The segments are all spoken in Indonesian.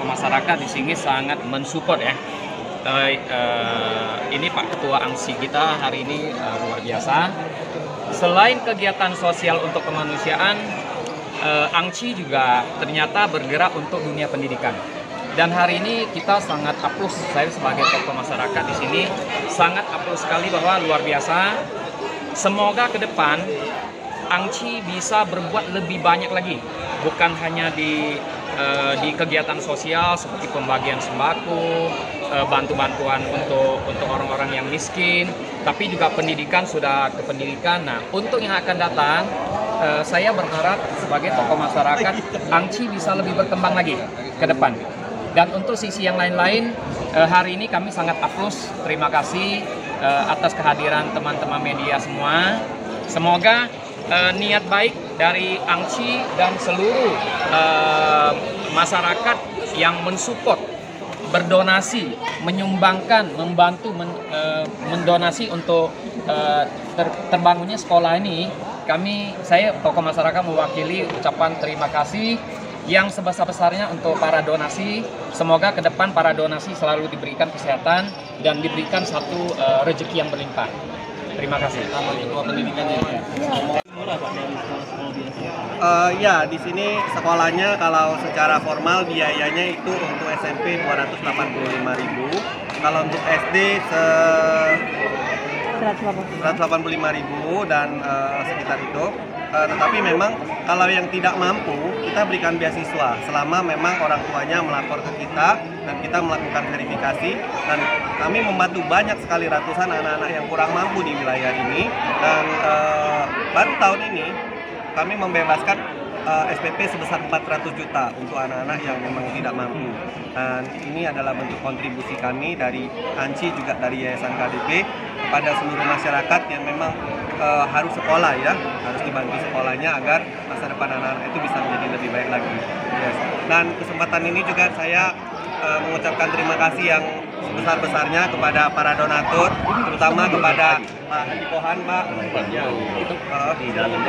masyarakat di sini sangat mensupport ya. Ini Pak Ketua ANGCI kita hari ini luar biasa. Selain kegiatan sosial untuk kemanusiaan, ANGCI juga ternyata bergerak untuk dunia pendidikan. Dan hari ini kita sangat aplaus, saya sebagai tokoh masyarakat di sini sangat aplaus sekali bahwa luar biasa. Semoga ke depan ANGCI bisa berbuat lebih banyak lagi, bukan hanya di kegiatan sosial seperti pembagian sembako, bantu-bantuan untuk orang-orang yang miskin, tapi juga pendidikan, sudah ke pendidikan. Nah, untuk yang akan datang, saya berharap sebagai tokoh masyarakat ANGCI bisa lebih berkembang lagi ke depan. Dan untuk sisi yang lain-lain, hari ini kami sangat aplaus, terima kasih atas kehadiran teman-teman media semua. Semoga niat baik dari ANGCI dan seluruh masyarakat yang mensupport, berdonasi, menyumbangkan, membantu, mendonasi untuk terbangunnya sekolah ini. Saya tokoh masyarakat mewakili ucapan terima kasih yang sebesar-besarnya untuk para donasi. Semoga ke depan para donasi selalu diberikan kesehatan dan diberikan satu rezeki yang berlimpah. Terima kasih. Ketua pendidikannya. Ya, di sini sekolahnya kalau secara formal biayanya itu untuk SMP 285.000, kalau untuk SD 185.000 dan sekitar itu. Tetapi memang kalau yang tidak mampu kita berikan beasiswa selama memang orang tuanya melapor ke kita dan kita melakukan verifikasi, dan kami membantu banyak sekali ratusan anak-anak yang kurang mampu di wilayah ini. Dan baru tahun ini kami membebaskan SPP sebesar 400 juta untuk anak-anak yang memang tidak mampu. Dan ini adalah bentuk kontribusi kami dari ANGCI juga dari Yayasan KDP kepada seluruh masyarakat yang memang harus sekolah ya, harus dibantu sekolahnya agar masa depan anak-anak itu bisa menjadi lebih baik lagi. Yes. Dan kesempatan ini juga saya mengucapkan terima kasih yang sebesar-besarnya kepada para donatur, terutama kepada Pak Haji Pohan, Pak. Ya, itu di dalam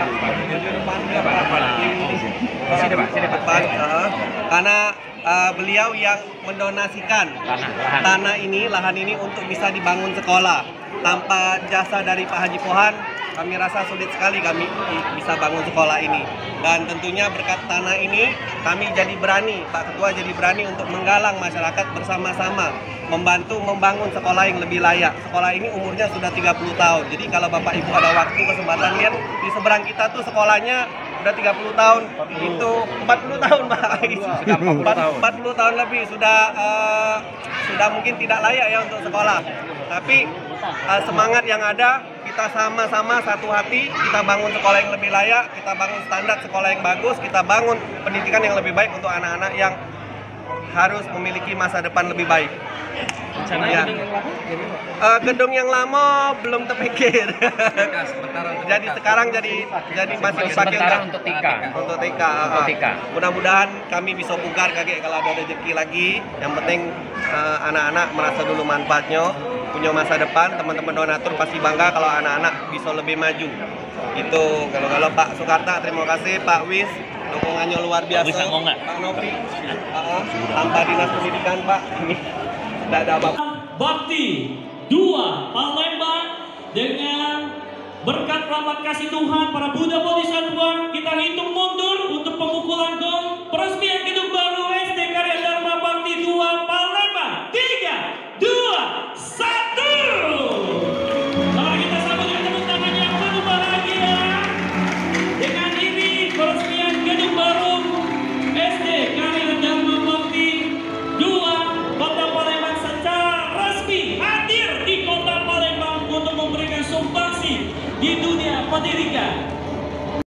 depan, karena beliau yang mendonasikan lahan ini untuk bisa dibangun sekolah. Tanpa jasa dari Pak Haji Pohan, kami rasa sulit sekali kami bisa bangun sekolah ini. Dan tentunya berkat tanah ini, kami jadi berani, Pak Ketua jadi berani untuk menggalang masyarakat bersama-sama membantu membangun sekolah yang lebih layak. Sekolah ini umurnya sudah 30 tahun. Jadi kalau Bapak Ibu ada waktu kesempatan lihat di seberang kita tuh sekolahnya udah 30 tahun. Itu 40 tahun, Pak. Sudah 40 tahun lebih sudah mungkin tidak layak ya untuk sekolah. Tapi semangat yang ada, kita sama-sama satu hati, kita bangun sekolah yang lebih layak, kita bangun standar sekolah yang bagus, kita bangun pendidikan yang lebih baik untuk anak-anak yang harus memiliki masa depan lebih baik. Ya. Gedung yang lama belum terpikir. Jadi sekarang jadi masih dipakai untuk TK. Mudah-mudahan kami bisa bongkar kakek kalau ada rezeki lagi. Yang penting anak-anak merasa dulu manfaatnya, punya masa depan. Teman-teman donatur pasti bangga kalau anak-anak bisa lebih maju. Itu kalau Pak Sukarta, terima kasih Pak Wis, dukungannya luar biasa. Pak Novi, tanpa dinas pendidikan Pak, tidak ada apa-apa. Bakti 2 Palembang, dengan berkat rahmat kasih Tuhan para Buddha Bodhisattva, kita hitung mundur untuk pemukulan gong peresmian gedung baru SD Karya Dharma Bakti 2 Palembang. 3, 2, 1. Mari kita sambut dengan tepuk tangan yang penuh bahagia. Dengan ini peresmian gedung baru SD Karya Dharma Bakti 2 Kota Palembang secara resmi hadir di Kota Palembang untuk memberikan sumbangsi di dunia pendidikan.